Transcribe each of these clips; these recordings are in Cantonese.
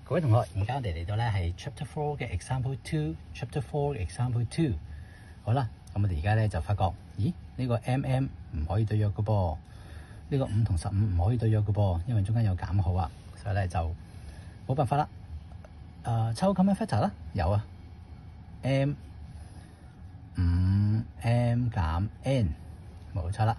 各位同學，而家我哋嚟到咧係 Chapter 4嘅 Example 2，Chapter 4嘅 Example 2。好啦，咁我哋而家咧就發覺，咦？呢個 唔可以對約嘅噃，呢個5同15唔可以對約嘅噃，因為中間有減號啊，所以咧就冇辦法啦。抽 common factor 啦，有啊 ，5m 減 n， 冇錯啦。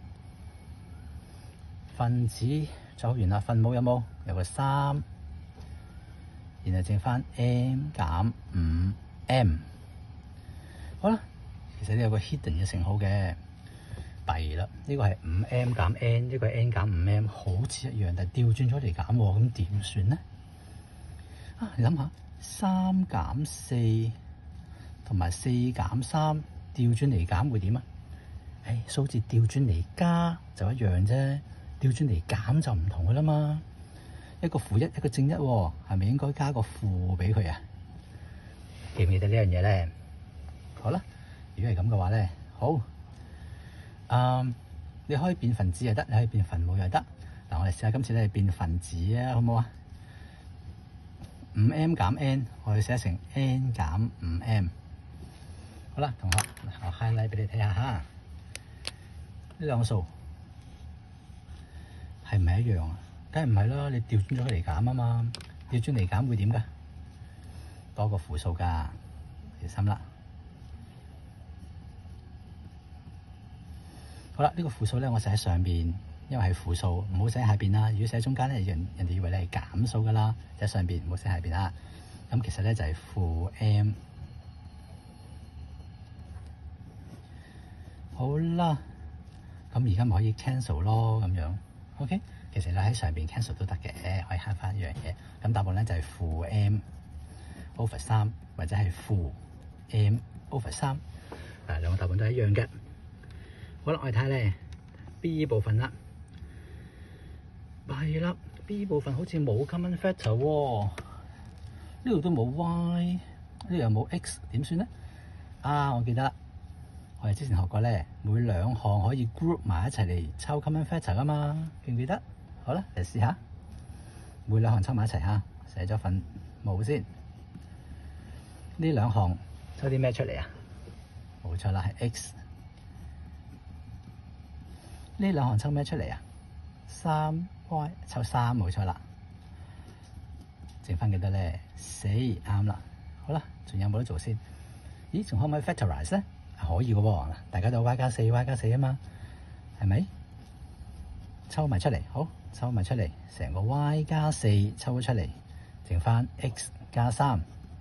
分子就完啦，分母有冇？有個3，然後剩翻 m 減 5m。好啦，其實呢有個 hidden 嘅乘號嘅，弊啦。呢個係 5m 減 n， 呢個係 n 減 5m， 好似一樣，但係調轉咗嚟減喎，咁點算呢？你諗下，3減4同埋4減3調轉嚟減會點啊？數字調轉嚟加就一樣啫，調轉嚟減就唔同噶啦嘛。一個負1，一個正1喎，係咪應該加個負俾佢啊？記唔記得呢樣嘢咧？好啦，如果係咁嘅話咧，好，你可以變分子又得，你可以變分母又得。嗱，我哋試下今次咧變分子啊，好唔好啊？5m 減 n， 我哋寫成 n 減 5m。好啦，同學，我 highlight 俾你睇下嚇，呢兩個數係唔係一樣啊？梗係唔係啦，你調轉咗佢嚟減啊嘛，調轉嚟減會點㗎？多個負數㗎，小心啦。好啦，呢個負數咧，我寫喺上邊，因為係負數，唔好寫喺下邊啦。如果寫喺中間咧，人哋以為你係減數㗎啦，寫喺上邊，唔好寫喺下邊啊。咁其實咧就係負 m。好啦，咁而家咪可以 cancel 咯，咁樣 OK。其實你喺上邊 cancel 都得嘅，可以慳翻一樣嘢。咁答案咧就係負 m over 3，或者係負 m over 3。兩個答案都係一樣嘅。好啦，我哋睇下咧 B 部分啦。係啦 ，B 部分好似冇 common factor 喎，呢度都冇 y， 呢度又冇 x， 點算咧？我記得啦。我哋之前學過咧，每兩項可以 group 埋一齊嚟抽 common factor 噶嘛，記唔記得？好啦，嚟試下，每兩項抽埋一齊嚇，寫咗份母先。呢兩項抽啲咩出嚟啊？冇錯啦，係 x。呢兩項抽咩出嚟啊？3y 抽3，冇錯啦。剩翻幾多咧？4，啱啦。好啦，仲有冇得做先？咦，仲可唔可以 factorize 咧？可以嘅喎，大家都 y 加4 y 加4啊嘛，係咪？抽埋出嚟，好，抽埋出嚟，成個 y 加4抽咗出嚟，剩翻 x 加3，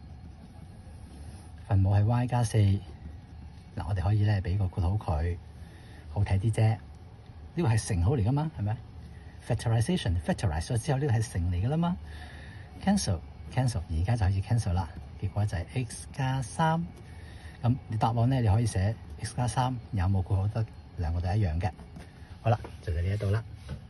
分母係 y 加4。嗱，我哋可以咧俾個括號佢，好睇啲啫。呢個係乘號嚟噶嘛，係咪 ？factorization factorize 咗之後，呢個係乘嚟噶啦嘛。cancel， 而家就可以 cancel 啦。結果就係 x 加3。咁你答案咧，你可以寫 x 加3，有冇括號得兩個都一樣嘅。好啦，就到呢一度啦。